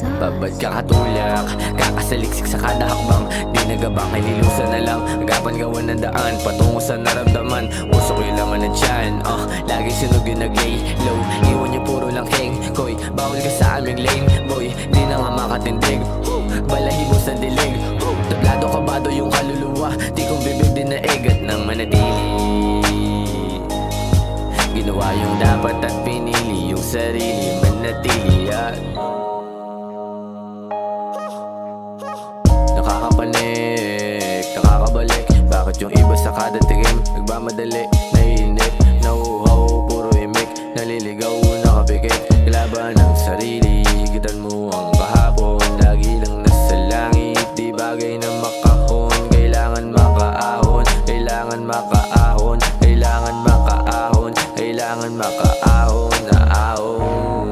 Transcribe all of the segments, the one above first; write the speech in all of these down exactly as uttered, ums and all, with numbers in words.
Babad kakatulak, kakasaliksik sa kada hakbang. Di nagabang, nililusan na lang. Agapan gawan ng daan, patungo sa naramdaman. Usok yung laman ng tiyan, uh, lagi sinog yung nag-lay low. Iwan niyo puro lang king koy, bawal ka sa aming lane boy. Di na nga makatindig, uh, balahibo sa dilig, uh, tablado kabado yung kaluluwa. Di kong bibig din na egat ng manatili. Ginawa yung dapat at pinili yung sarili, manatili at nakakapanik, nakakabalik. Bakit yung iba sa kada tingin nagmamadali, naiinip, nauuhaw, puro imik, naliligaw, nakapikit, laban ng sarili. Gitan mo ang kahapon, lagi lang nasa langit. Di bagay na makahon, kailangan makaahon, kailangan makaahon, kailangan makaahon, kailangan makaahon na ahon.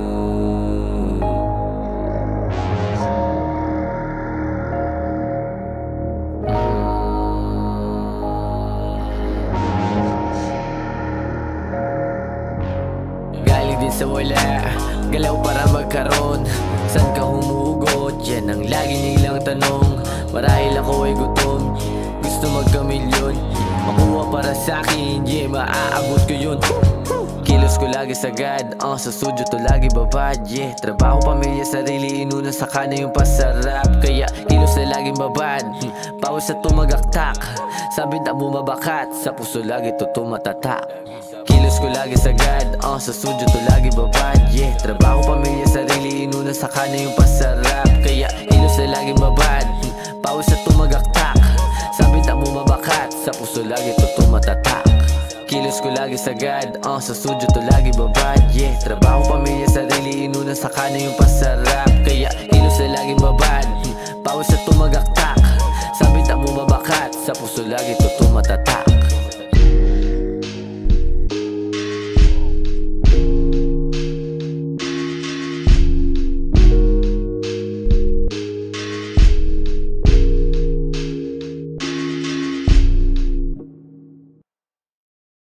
Galing din sa wala, galaw para magkaroon. Saan ka humugot? Yan ang lagi nilang tanong. Marahil ako ay gutom, gusto magkamilyon. Makuha para sa'kin, yeah, maaabot ko yun. Kilos ko lagi sagad, uh, sa studio to lagi babad, yeah. Trabaho, pamilya, sarili, inuna sa kana yung pasarap. Kaya kilos na laging babad, hmm, pawis sa tumagaktak. Sabi na bumabakat, sa puso lagi to tumatatak. Kilos ko lagi sagad, uh, sa studio to lagi babad, yeah. Trabaho, pamilya, sarili, inuna sa kana yung pasarap. Kaya kilos na laging babad, hmm, pawis sa tumagaktak. Sabi na bumabakat, sa puso lagi to tumatatak. Kilos ko lagi sagad, uh, sa studio to lagi babad, yeah. Trabaho, pamilya, sarili, inuna sa kana yung pasarap.